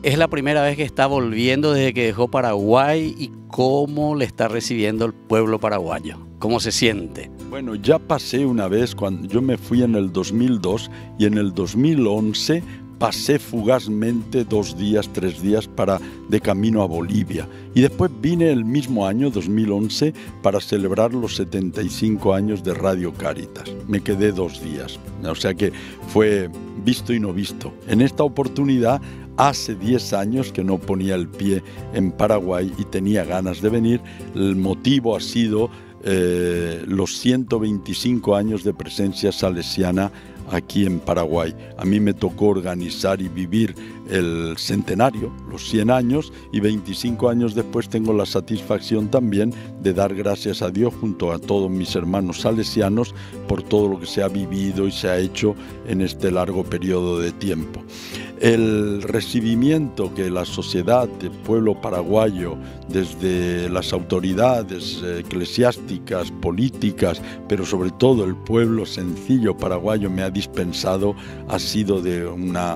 Es la primera vez que está volviendo desde que dejó Paraguay y cómo le está recibiendo el pueblo paraguayo. ¿Cómo se siente? Bueno, ya pasé una vez cuando yo me fui en el 2002 y en el 2011 pasé fugazmente 2 días, 3 días de camino a Bolivia. Y después vine el mismo año, 2011, para celebrar los 75 años de Radio Cáritas. Me quedé 2 días, o sea que fue visto y no visto. En esta oportunidad, hace 10 años que no ponía el pie en Paraguay y tenía ganas de venir. El motivo ha sido los 125 años de presencia salesiana aquí en Paraguay. A mí me tocó organizar y vivir el centenario, los 100 años, y 25 años después tengo la satisfacción también de dar gracias a Dios junto a todos mis hermanos salesianos por todo lo que se ha vivido y se ha hecho en este largo periodo de tiempo. El recibimiento que la sociedad del pueblo paraguayo, desde las autoridades eclesiásticas, políticas, pero sobre todo el pueblo sencillo paraguayo me ha dispensado, ha sido de una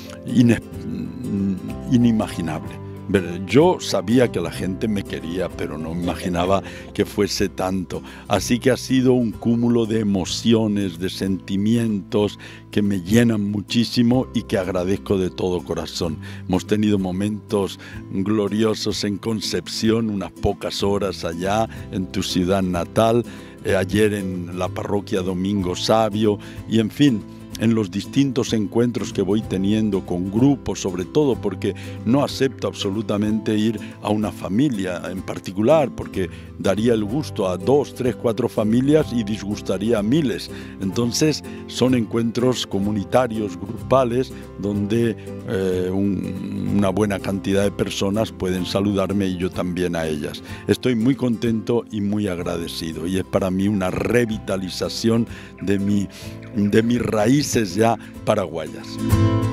inimaginable. Yo sabía que la gente me quería, pero no imaginaba que fuese tanto. Así que ha sido un cúmulo de emociones, de sentimientos que me llenan muchísimo y que agradezco de todo corazón. Hemos tenido momentos gloriosos en Concepción, unas pocas horas allá en tu ciudad natal, ayer en la parroquia Domingo Sabio y en fin, en los distintos encuentros que voy teniendo con grupos, sobre todo porque no acepto absolutamente ir a una familia en particular, porque daría el gusto a 2, 3, 4 familias y disgustaría a miles. Entonces son encuentros comunitarios, grupales, donde una buena cantidad de personas pueden saludarme y yo también a ellas. Estoy muy contento y muy agradecido y es para mí una revitalización de mis raíces ya paraguayas.